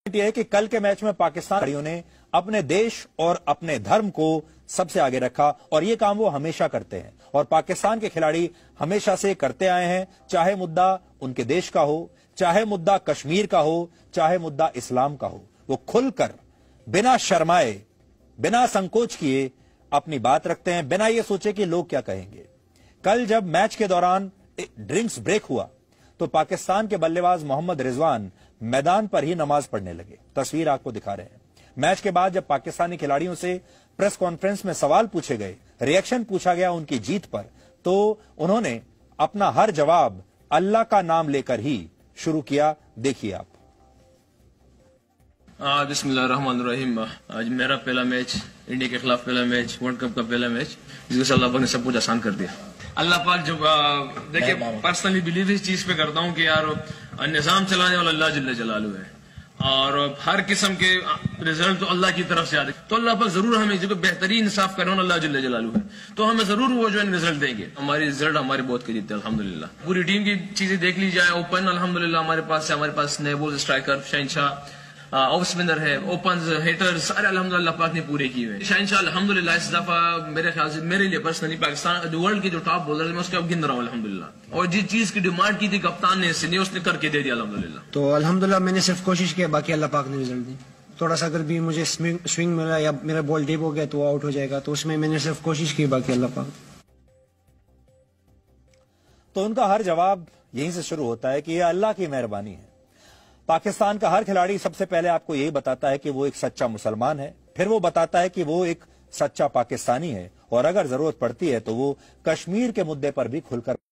यह है कि कल के मैच में पाकिस्तान खिलाड़ियों ने अपने देश और अपने धर्म को सबसे आगे रखा और ये काम वो हमेशा करते हैं और पाकिस्तान के खिलाड़ी हमेशा से करते आए हैं, चाहे मुद्दा उनके देश का हो, चाहे मुद्दा कश्मीर का हो, चाहे मुद्दा इस्लाम का हो। वो खुलकर बिना शर्माए, बिना संकोच किए अपनी बात रखते हैं, बिना ये सोचे कि लोग क्या कहेंगे। कल जब मैच के दौरान ड्रिंक्स ब्रेक हुआ तो पाकिस्तान के बल्लेबाज मोहम्मद रिजवान मैदान पर ही नमाज पढ़ने लगे। तस्वीर आपको दिखा रहे हैं। मैच के बाद जब पाकिस्तानी खिलाड़ियों से प्रेस कॉन्फ्रेंस में सवाल पूछे गए, रिएक्शन पूछा गया उनकी जीत पर, तो उन्होंने अपना हर जवाब अल्लाह का नाम लेकर ही शुरू किया। देखिए आप। बिस्मिल्लाहिर्रहमानिर्रहीम। आज मेरा पहला मैच, इंडिया के खिलाफ पहला मैच, वर्ल्ड कप का पहला मैच, जिसके अल्लाह पाक ने सब कुछ आसान कर दिया। अल्लाह पाक जो देखिए, पर्सनली बिलीव इस चीज पे करता हूँ कि यार निजाम चलाने वाला अल्लाह जल्ले जलालू है और हर किस्म के रिजल्ट तो अल्लाह की तरफ से आते, तो अल्लाह पाक जरूर हमें जो बेहतरीन इंसाफ करने वाला अल्लाह जल्ले जलालू है, तो हमें जरूर वो जो है रिजल्ट देंगे। हमारी रिजल्ट हमारे बहुत करीब थे अल्हम्दुलिल्लाह। पूरी टीम की चीजें देख ली जाए, ओपन अल्हम्दुलिल्लाह हमारे पास नेबोज, स्ट्राइकर, शहनशाह, ऑफ स्पिनर है, ओपन हिटर सारे अल्हम्दुलिल्लाह पाक ने पूरे किए हुए। शहनशाह अल्हम्दुलिल्लाह इस दफा मेरे ख्याल से मेरे लिए पर्सनली पाकिस्तान वर्ल्ड के जो टॉप बॉलर मैं उसके अब गिन रहा हूँ अल्हम्दुलिल्लाह, और जिस चीज की डिमांड की थी कप्तान ने इसने उसने करके दे दिया अल्हम्दुलिल्लाह। तो अल्हम्दुलिल्लाह मैंने सिर्फ कोशिश की, बाकी अल्लाह पाक ने रिजल्ट दी। थोड़ा सा अगर भी मुझे स्विंग मिला या मेरा बॉल डीप हो गया तो वो आउट हो जाएगा, तो उसमें मैंने सिर्फ कोशिश की, बाकी अल्लाह पाक। तो उनका हर जवाब यहीं से शुरू होता है कि यह अल्लाह की मेहरबानी है। पाकिस्तान का हर खिलाड़ी सबसे पहले आपको यही बताता है कि वो एक सच्चा मुसलमान है, फिर वो बताता है कि वो एक सच्चा पाकिस्तानी है और अगर जरूरत पड़ती है तो वो कश्मीर के मुद्दे पर भी खुलकर